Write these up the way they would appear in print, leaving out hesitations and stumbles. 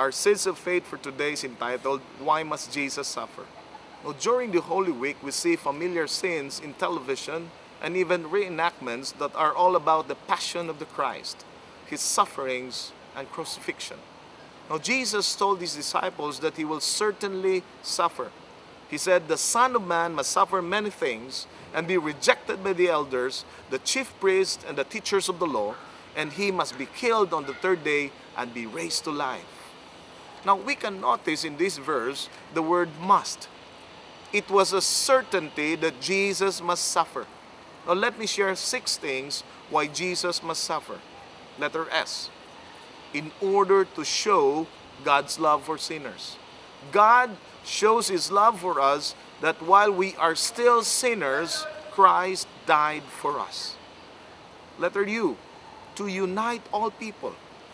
Our Seeds of Faith for today is entitled, Why Must Jesus Suffer? Now, during the Holy Week, we see familiar scenes in television and even reenactments that are all about the passion of the Christ, His sufferings and crucifixion. Now, Jesus told His disciples that He will certainly suffer. He said, the Son of Man must suffer many things and be rejected by the elders, the chief priests, and the teachers of the law, and He must be killed on the third day and be raised to life. Now, we can notice in this verse the word must. It was a certainty that Jesus must suffer. Now, let me share 6 things why Jesus must suffer. Letter S. In order to show God's love for sinners. God shows His love for us that while we are still sinners, Christ died for us. Letter U. To unite all people.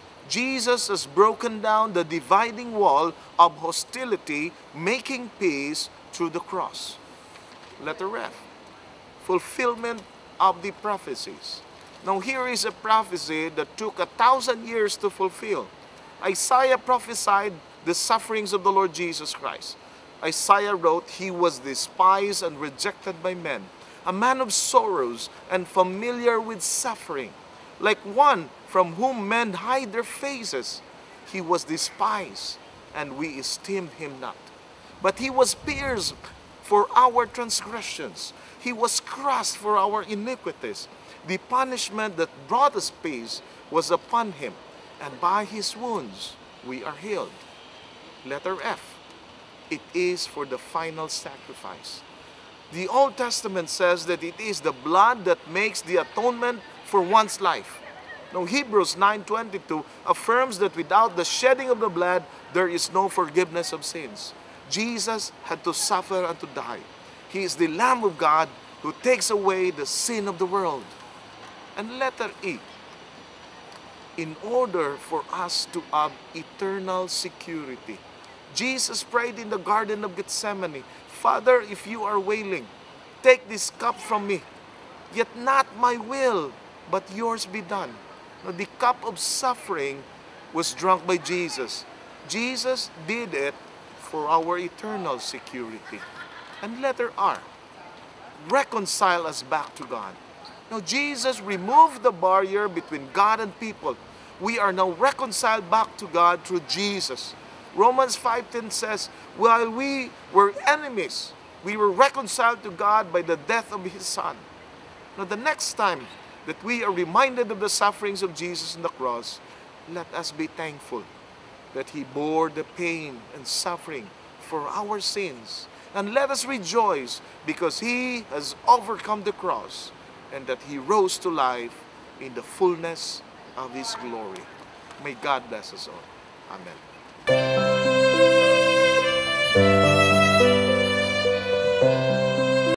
Jesus has broken down the dividing wall of hostility, making peace through the cross. Letter F. Fulfillment of the prophecies. Now here is a prophecy that took 1,000 years to fulfill. Isaiah prophesied the sufferings of the Lord Jesus Christ. Isaiah wrote, He was despised and rejected by men, a man of sorrows and familiar with suffering, like one from whom men hide their faces. He was despised, and we esteemed Him not. But He was pierced for our transgressions. He was crushed for our iniquities. The punishment that brought us peace was upon Him, and by His wounds we are healed. Letter F. It is for the final sacrifice. The Old Testament says that it is the blood that makes the atonement for one's life. Now, Hebrews 9:22 affirms that without the shedding of the blood, there is no forgiveness of sins. Jesus had to suffer and to die. He is the Lamb of God who takes away the sin of the world. And letter E. In order for us to have eternal security. Jesus prayed in the Garden of Gethsemane, Father, if you are willing, take this cup from me. Yet not my will, but yours be done. Now, the cup of suffering was drunk by Jesus. Jesus did it for our eternal security. And letter R, reconcile us back to God. Now, Jesus removed the barrier between God and people. We are now reconciled back to God through Jesus. Romans 5:10 says, while we were enemies, we were reconciled to God by the death of His Son. Now, the next time that we are reminded of the sufferings of Jesus on the cross, let us be thankful that He bore the pain and suffering for our sins. And let us rejoice because He has overcome the cross and that He rose to life in the fullness of His glory. May God bless us all. Amen.